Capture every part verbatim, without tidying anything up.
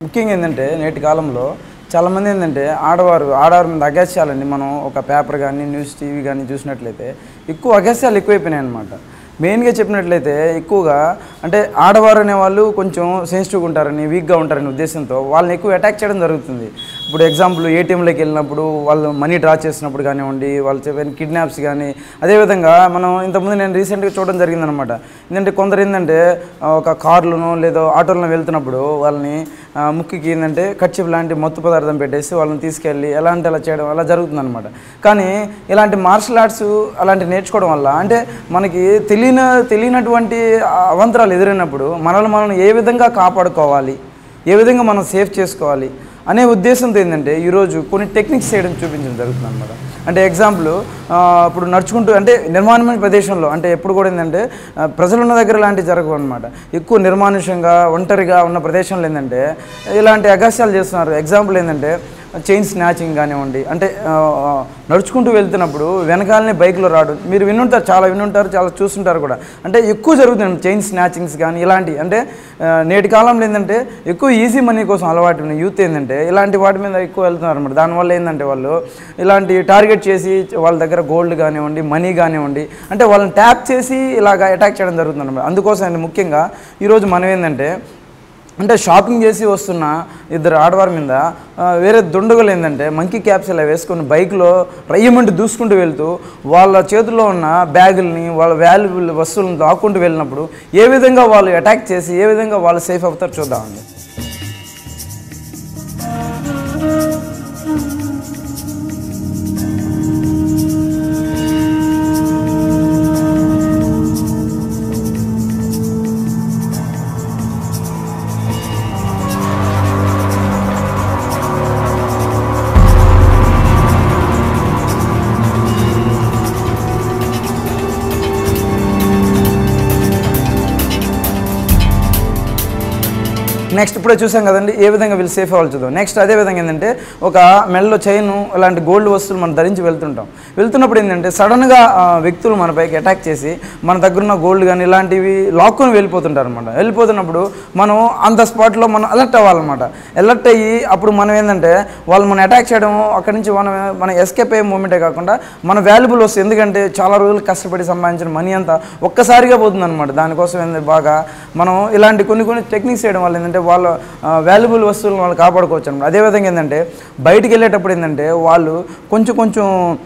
ముఖ్యంగా ఏంటంటే నేటి కాలంలో చాలామంది ఏంటంటే ఆడవారు ఆడవారి మీద అగస్యాలండి మనం ఒక పేపర్ కానీ న్యూస్ టీవీ కానీ చూసినట్లయితే ఎక్కువ అగస్యాలు ఎక్కువైపోయినాయి అన్నమాట. మెయిన్గా చెప్పినట్లయితే ఎక్కువగా అంటే ఆడవారు అనేవాళ్ళు కొంచెం సెన్సిటివ్గా ఉంటారని వీక్గా ఉంటారనే ఉద్దేశంతో వాళ్ళని ఎక్కువ అటాక్ చేయడం జరుగుతుంది. ఇప్పుడు ఎగ్జాంపుల్ ఏటీఎంలోకి వెళ్ళినప్పుడు వాళ్ళు మనీ డ్రా చేసినప్పుడు కానివ్వండి, వాళ్ళు చెప్పిన కిడ్నాప్స్ కానీ, అదేవిధంగా మనం ఇంతకుముందు నేను రీసెంట్గా చూడడం జరిగిందనమాట. ఏంటంటే కొందరు ఏంటంటే ఒక కార్లను లేదా ఆటోలను వెళ్తున్నప్పుడు వాళ్ళని ముక్కికి ఏంటంటే కర్చీఫ్ లాంటి మత్తు పదార్థం పెట్టేసి వాళ్ళని తీసుకెళ్ళి ఎలా అంటే అలా చేయడం అలా జరుగుతుందన్నమాట. కానీ ఇలాంటి మార్షల్ ఆర్ట్స్ అలాంటి నేర్చుకోవడం వల్ల అంటే మనకి తెలియని తెలియనటువంటి అవంతరాలు ఎదురైనప్పుడు మనల్ని మనం ఏ విధంగా కాపాడుకోవాలి, ఏ విధంగా మనం సేఫ్ చేసుకోవాలి అనే ఉద్దేశంతో ఏంటంటే ఈరోజు కొన్ని టెక్నిక్స్ చేయడం చూపించడం జరుగుతుంది అనమాట. అంటే ఎగ్జాంపుల్ ఇప్పుడు నడుచుకుంటూ అంటే నిర్మాణమైన ప్రదేశంలో అంటే ఎప్పుడు కూడా ఏంటంటే ప్రజలు ఉన్న దగ్గర ఇలాంటివి జరగవు అనమాట. ఎక్కువ నిర్మానుష్యంగా ఒంటరిగా ఉన్న ప్రదేశంలో ఏంటంటే ఇలాంటి అగస్యాలు చేస్తున్నారు. ఎగ్జాంపుల్ ఏంటంటే చైన్ స్నాచింగ్ కానివ్వండి, అంటే నడుచుకుంటూ వెళ్తున్నప్పుడు వెనకాలనే బైక్లో రావడం మీరు వినుంటారు, చాలా వినుంటారు, చాలా చూస్తుంటారు కూడా. అంటే ఎక్కువ జరుగుతుంది చైన్ స్నాచింగ్స్ కానీ ఇలాంటివి. అంటే నేటి కాలంలో ఏంటంటే ఎక్కువ ఈజీ మనీ కోసం అలవాటు ఉన్న యూత్ ఏంటంటే ఇలాంటి వాటి మీద ఎక్కువ వెళ్తున్నారు అనమాట. దానివల్ల ఏంటంటే వాళ్ళు ఇలాంటి టార్గెట్ చేసి వాళ్ళ దగ్గర గోల్డ్ కానివ్వండి, మనీ కానివ్వండి, అంటే వాళ్ళని ట్యాప్ చేసి ఇలాగ అటాక్ చేయడం జరుగుతుంది అనమాట. అందుకోసం ముఖ్యంగా ఈరోజు మనం ఏంటంటే అంటే షాపింగ్ చేసి వస్తున్న ఇద్దరు ఆడవారి మీద వేరే దుండగులు ఏంటంటే మంకీ క్యాప్స్ ఇలా వేసుకొని బైక్లో రయ్యమంటూ దూసుకుంటూ వెళ్తూ వాళ్ళ చేతుల్లో ఉన్న బ్యాగుల్ని వాళ్ళ వాల్యుబుల్ వస్తువులను దాక్కుంటూ వెళ్ళినప్పుడు ఏ విధంగా వాళ్ళు అటాక్ చేసి ఏ విధంగా వాళ్ళు సేఫ్ అవుతారు చూద్దామండి. నెక్స్ట్ ఇప్పుడే చూసాం కదండి ఏ విధంగా వీళ్ళు సేఫ్ అవ్వాలి చూద్దాం. నెక్స్ట్ అదేవిధంగా ఏంటంటే ఒక మెడలో చైను ఇలాంటి గోల్డ్ వస్తువులు మనం ధరించి వెళ్తుంటాం. వెళ్తున్నప్పుడు ఏంటంటే సడన్గా వ్యక్తులు మన పైకి అటాక్ చేసి మన దగ్గరున్న గోల్డ్ కానీ ఇలాంటివి లాక్కొని వెళ్ళిపోతుంటారు అనమాట. వెళ్ళిపోతున్నప్పుడు మనం ఆన్ ద స్పాట్లో మనం అలర్ట్ అవ్వాలన్నమాట. అలర్ట్ అయ్యి అప్పుడు మనం ఏంటంటే వాళ్ళు మనం అటాక్ చేయడం అక్కడి నుంచి మనం మన ఎస్కేప్ అయ్యే మూమెంటే కాకుండా మన వాల్యుబుల్ వస్తుంది. ఎందుకంటే చాలా రోజులు కష్టపడి సంపాదించిన మనీ అంతా ఒక్కసారిగా పోతుందన్నమాట. దానికోసం ఏంటంటే బాగా మనం ఇలాంటి కొన్ని కొన్ని టెక్నిక్స్ చేయడం వల్ల ఏంటంటే వాళ్ళ వాల్యుబుల్ వస్తువులను వాళ్ళు కాపాడుకోవచ్చు అనమాట. అదేవిధంగా ఏంటంటే బయటికి వెళ్ళేటప్పుడు ఏంటంటే వాళ్ళు కొంచెం కొంచెం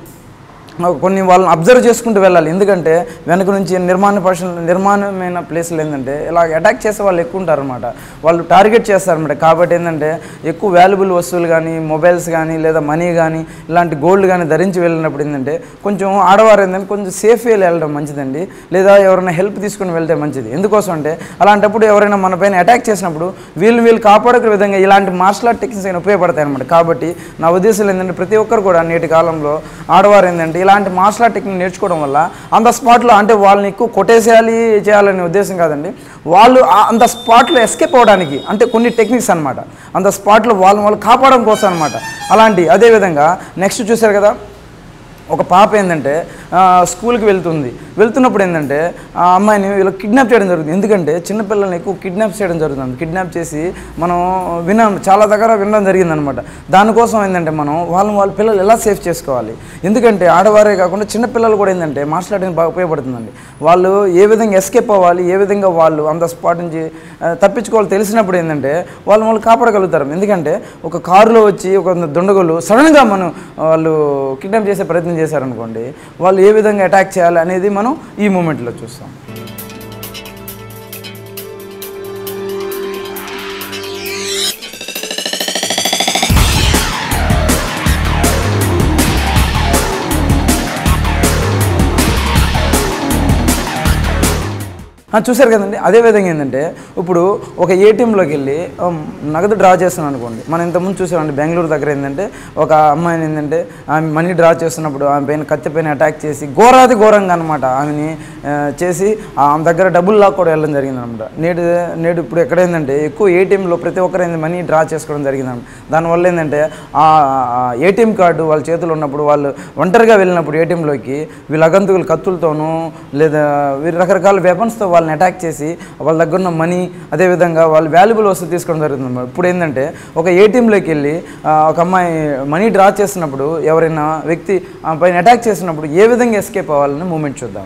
కొన్ని వాళ్ళని అబ్జర్వ్ చేసుకుంటూ వెళ్ళాలి. ఎందుకంటే వెనక నుంచి నిర్మాణ పర్సన్ నిర్మాణమైన ప్లేస్లు ఏంటంటే ఇలా అటాక్ చేసే వాళ్ళు ఎక్కువ ఉంటారనమాట. వాళ్ళు టార్గెట్ చేస్తారనమాట. కాబట్టి ఏంటంటే ఎక్కువ వాల్యుబుల్ వస్తువులు కానీ మొబైల్స్ కానీ లేదా మనీ కానీ ఇలాంటి గోల్డ్ కానీ ధరించి వెళ్ళినప్పుడు ఏంటంటే కొంచెం ఆడవారు ఏంటంటే కొంచెం సేఫ్ వేలు వెళ్ళడం మంచిదండి. లేదా ఎవరైనా హెల్ప్ తీసుకుని వెళ్తే మంచిది. ఎందుకోసం అంటే అలాంటప్పుడు ఎవరైనా మన పైన అటాక్ చేసినప్పుడు వీళ్ళు వీళ్ళు కాపాడుకునే విధంగా ఇలాంటి మార్షల్ ఆర్ట్ టెక్నిక్స్ అయినా ఉపయోగపడతాయి అనమాట. కాబట్టి నా ఉద్దేశం ఏంటంటే ప్రతి ఒక్కరు కూడా నేటి కాలంలో ఆడవారు ఏంటంటే ఇలాంటి మార్షల్ ఆర్ట్ టెక్నిక్ నేర్చుకోవడం వల్ల ఆన్ ద స్పాట్లో అంటే వాళ్ళని ఎక్కువ కొట్టేసేయాలి చేయాలనే ఉద్దేశం కాదండి. వాళ్ళు ఆన్ ద స్పాట్లో ఎస్కేప్ అవ్వడానికి అంటే కొన్ని టెక్నిక్స్ అనమాట. ఆన్ ద స్పాట్లో వాళ్ళని వాళ్ళు కాపాడడం కోసం అనమాట అలాంటి. అదేవిధంగా నెక్స్ట్ చూశారు కదా ఒక పాప ఏంటంటే స్కూల్కి వెళ్తుంది. వెళ్తున్నప్పుడు ఏంటంటే ఆ అమ్మాయిని వీళ్ళు కిడ్నాప్ చేయడం జరుగుతుంది. ఎందుకంటే చిన్నపిల్లల్ని ఎక్కువ కిడ్నాప్ చేయడం జరుగుతుంది. కిడ్నాప్ చేసి మనం విన్నాం, చాలా దగ్గర వినడం జరిగిందనమాట. దానికోసం ఏంటంటే మనం వాళ్ళని వాళ్ళ పిల్లలు ఎలా సేఫ్ చేసుకోవాలి. ఎందుకంటే ఆడవారే కాకుండా చిన్నపిల్లలు కూడా ఏంటంటే మార్షల్ ఆర్ట్ బాగా ఉపయోగపడుతుందండి. వాళ్ళు ఏ విధంగా ఎస్కేప్ అవ్వాలి, ఏ విధంగా వాళ్ళు ఆన్ ద స్పాట్ నుంచి తప్పించుకోవాలి తెలిసినప్పుడు ఏంటంటే వాళ్ళు వాళ్ళు కాపాడగలుగుతారు. ఎందుకంటే ఒక కారులో వచ్చి ఒక దుండగులు సడన్గా మనం వాళ్ళు కిడ్నాప్ చేసే ప్రయత్నం చేశారనుకోండి, వాళ్ళు ఏ విధంగా అటాక్ చేయాలి అనేది మనం ఈ మూమెంట్లో చూస్తాం. చూశారు కదండి. అదేవిధంగా ఏంటంటే ఇప్పుడు ఒక ఏటీఎంలోకి వెళ్ళి నగదు డ్రా చేస్తున్నాను అనుకోండి. మనం ఇంతకుముందు చూసామండి బెంగళూరు దగ్గర ఏంటంటే ఒక అమ్మాయిని ఏంటంటే ఆమె మనీ డ్రా చేస్తున్నప్పుడు ఆమె పైన కత్తి పైన అటాక్ చేసి ఘోరాది ఘోరంగా అనమాట ఆమెని చేసి ఆమె దగ్గర డబ్బులు లాక్ కూడా వెళ్ళడం జరిగిందనమాట. నేడు నేడు ఇప్పుడు ఎక్కడైందంటే ఎక్కువ ఏటీఎంలో ప్రతి ఒక్కరు ఏంది మనీ డ్రా చేసుకోవడం జరిగిందన్నమాట. దానివల్ల ఏంటంటే ఆ ఏటీఎం కార్డు వాళ్ళ చేతులు ఉన్నప్పుడు వాళ్ళు ఒంటరిగా వెళ్ళినప్పుడు ఏటీఎంలోకి వీళ్ళ అగంతుకులు కత్తులతోనూ లేదా రకరకాల వెపన్స్తో వాళ్ళు వాళ్ళని అటాక్ చేసి వాళ్ళ దగ్గర ఉన్న మనీ అదేవిధంగా వాళ్ళు వాల్యుబుల్ వస్తువు తీసుకోవడం జరుగుతుంది. ఇప్పుడు ఏంటంటే ఒక ఏటీఎంలోకి వెళ్ళి ఒక అమ్మాయి మనీ డ్రా చేసినప్పుడు ఎవరైనా వ్యక్తి పైన అటాక్ చేసినప్పుడు ఏ విధంగా ఎస్కేప్ అవ్వాలని మూమెంట్ చూద్దాం.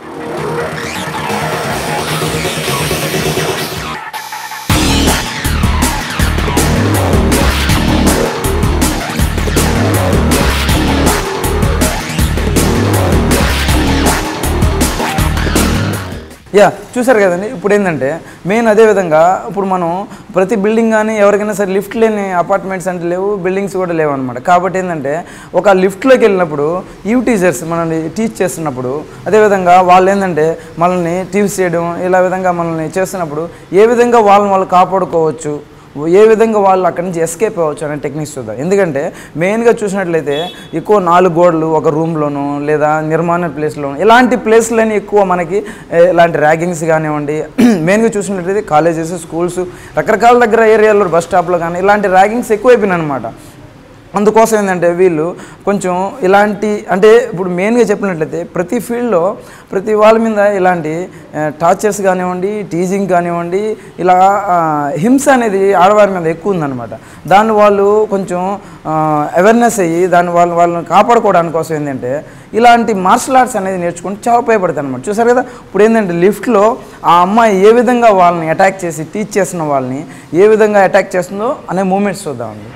యా చూసారు కదండి. ఇప్పుడు ఏంటంటే మెయిన్ అదేవిధంగా ఇప్పుడు మనం ప్రతి బిల్డింగ్ కానీ ఎవరికైనా సరే లిఫ్ట్ లేని అపార్ట్మెంట్స్ అంటే లేవు, బిల్డింగ్స్ కూడా లేవు అనమాట. కాబట్టి ఏంటంటే ఒక లిఫ్ట్లోకి వెళ్ళినప్పుడు యూ టీచర్స్ మనల్ని టీచ్ చేస్తున్నప్పుడు అదేవిధంగా వాళ్ళు ఏంటంటే మనల్ని టీచ్ చేయడం ఇలా విధంగా మనల్ని చేస్తున్నప్పుడు ఏ విధంగా వాళ్ళని వాళ్ళు కాపాడుకోవచ్చు, ఏ విధంగా వాళ్ళు అక్కడి నుంచి ఎస్కేప్ అవ్వచ్చు అనే టెక్నిక్స్ చూద్దాం. ఎందుకంటే మెయిన్గా చూసినట్లయితే ఎక్కువ నాలుగు గోడలు ఒక రూమ్లోను లేదా నిర్మాణ ప్లేస్లోను ఇలాంటి ప్లేస్లని ఎక్కువ మనకి ఇలాంటి ర్యాగింగ్స్ కానివ్వండి మెయిన్గా చూసినట్లయితే కాలేజెస్ స్కూల్స్ రకరకాల దగ్గర ఏరియాలో బస్ స్టాప్లో కానీ ఇలాంటి ర్యాగింగ్స్ ఎక్కువైపోయినాయి అనమాట. అందుకోసం ఏంటంటే వీళ్ళు కొంచెం ఇలాంటి అంటే ఇప్పుడు మెయిన్గా చెప్పినట్లయితే ప్రతి ఫీల్డ్లో ప్రతి వాళ్ళ మీద ఇలాంటి టార్చర్స్ కానివ్వండి టీజింగ్ కానివ్వండి ఇలా హింస అనేది ఆడవారి మీద ఎక్కువ ఉందన్నమాట. దాన్ని వాళ్ళు కొంచెం అవేర్నెస్ అయ్యి దాన్ని వాళ్ళు వాళ్ళని కాపాడుకోవడానికి కోసం ఏంటంటే ఇలాంటి మార్షల్ ఆర్ట్స్ అనేది నేర్చుకుంటే చాలా ఉపయోగపడుతుంది అనమాట. చూసారు కదా ఇప్పుడు ఏంటంటే లిఫ్ట్లో ఆ అమ్మాయి ఏ విధంగా వాళ్ళని అటాక్ చేసి టీచ్ చేస్తున్న వాళ్ళని ఏ విధంగా అటాక్ చేస్తుందో అనే మూమెంట్స్ చూద్దామండి.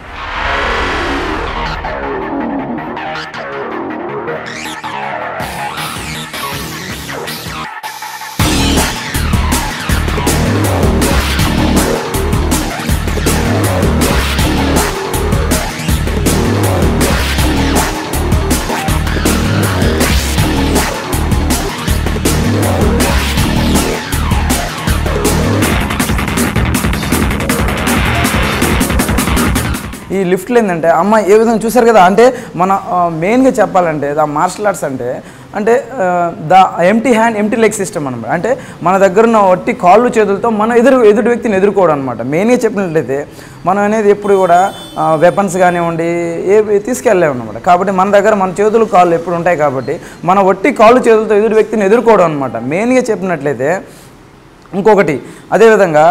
ఈ లిఫ్ట్లో ఏంటంటే అమ్మాయి ఏ విధంగా చూసారు కదా. అంటే మన మెయిన్గా చెప్పాలంటే ద మార్షల్ ఆర్ట్స్ అంటే అంటే the empty hand empty leg system అనమాట. అంటే మన దగ్గర ఉన్న ఒట్టి కాళ్ళు చేతులతో మన ఎదురు ఎదుటి వ్యక్తిని ఎదుర్కోవడం అనమాట. మెయిన్గా చెప్పినట్లయితే మనం అనేది ఎప్పుడు కూడా వెపన్స్ కానివ్వండి ఏ తీసుకెళ్ళలేము అనమాట. కాబట్టి మన దగ్గర మన చేతులు కాళ్ళు ఎప్పుడు ఉంటాయి కాబట్టి మన ఒట్టి కాళ్ళు చేతులతో ఎదుటి వ్యక్తిని ఎదుర్కోవడం అనమాట. మెయిన్గా చెప్పినట్లయితే ఇంకొకటి అదేవిధంగా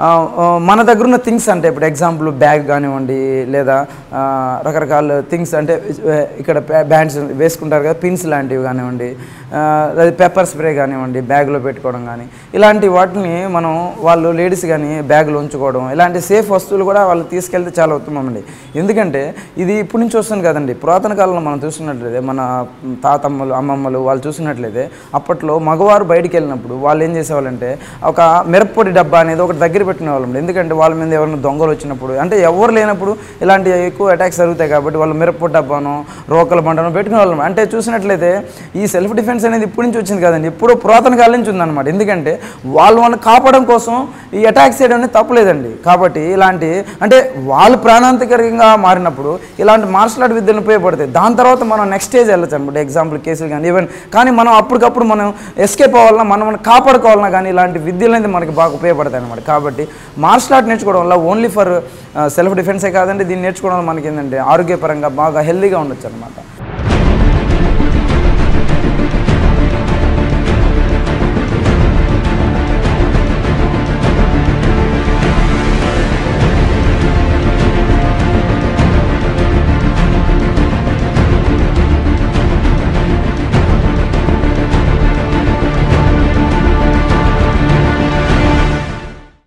మన దగ్గర ఉన్న థింగ్స్ అంటే ఇప్పుడు ఎగ్జాంపుల్ బ్యాగ్ కానివ్వండి లేదా రకరకాల థింగ్స్ అంటే ఇక్కడ బ్యాండ్స్ వేసుకుంటారు కదా పిన్స్ లాంటివి కానివ్వండి అది పెప్పర్ స్ప్రే కానివ్వండి బ్యాగ్లో పెట్టుకోవడం కానీ ఇలాంటి వాటిని మనం వాళ్ళు లేడీస్ కానీ బ్యాగ్లో ఉంచుకోవడం ఇలాంటి సేఫ్ వస్తువులు కూడా వాళ్ళు తీసుకెళ్తే చాలా ఉత్తమం అండి. ఎందుకంటే ఇది ఇప్పటి నుంచి వస్తుంది కదండి. పురాతన కాలంలో మనం చూస్తున్నట్లయితే మన తాతమ్మలు అమ్మమ్మలు వాళ్ళు చూసినట్లయితే అప్పట్లో మగవారు బయటికి వెళ్ళినప్పుడు వాళ్ళు ఏం చేసేవాళ్ళంటే ఒక మిరప్పొడి డబ్బా అనేది ఒకటి దగ్గర పెట్టిన వాళ్ళం. ఎందుకంటే వాళ్ళ మీద ఎవరైనా దొంగలు వచ్చినప్పుడు అంటే ఎవరు లేనప్పుడు ఇలాంటి ఎక్కువ అటాక్స్ జరుగుతాయి కాబట్టి వాళ్ళు మిరప్పొడి డబ్బాను రోకల బండను పెట్టుకునే వాళ్ళం. అంటే చూసినట్లయితే ఈ సెల్ఫ్ డిఫెన్స్ అనేది ఇప్పటి నుంచి వచ్చింది కదండి, ఇప్పుడు పురాతన కాలం నుంచి ఉందన్నమాట. ఎందుకంటే వాళ్ళు వాళ్ళని కాపాడడం కోసం ఈ అటాక్స్ చేయడం అనేది తప్పలేదండి. కాబట్టి ఇలాంటి అంటే వాళ్ళు ప్రాణాంతకరంగా మారినప్పుడు ఇలాంటి మార్షల్ ఆర్ట్ విద్యను ఉపయోగపడతాయి. దాని తర్వాత మనం నెక్స్ట్ స్టేజ్ వెళ్ళచ్చు అనమాట. ఎగ్జాంపుల్ కేసులు కానీ ఈవెన్ కానీ మనం అప్పటికప్పుడు మనం ఎస్కేప్ అవ్వాలన్నా మనం మనం కాపాడుకోవాలన్నా కానీ ఇలాంటి విద్యలు అనేది మనకి బాగా ఉపయోగపడతాయి అనమాట. కాబట్టి మార్షల్ ఆర్ట్ నేర్చుకోవడం వల్ల ఓన్లీ ఫర్ సెల్ఫ్ డిఫెన్సే కాదండి, దీన్ని నేర్చుకోవడం వల్ల మనకి ఏంటంటే ఆరోగ్యపరంగా బాగా హెల్తీగా ఉండొచ్చు అనమాట.